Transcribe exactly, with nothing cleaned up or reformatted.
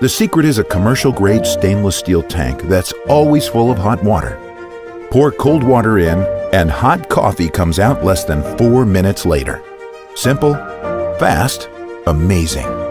The secret is a commercial-grade stainless steel tank that's always full of hot water. Pour cold water in, and hot coffee comes out less than four minutes later. Simple, fast, amazing.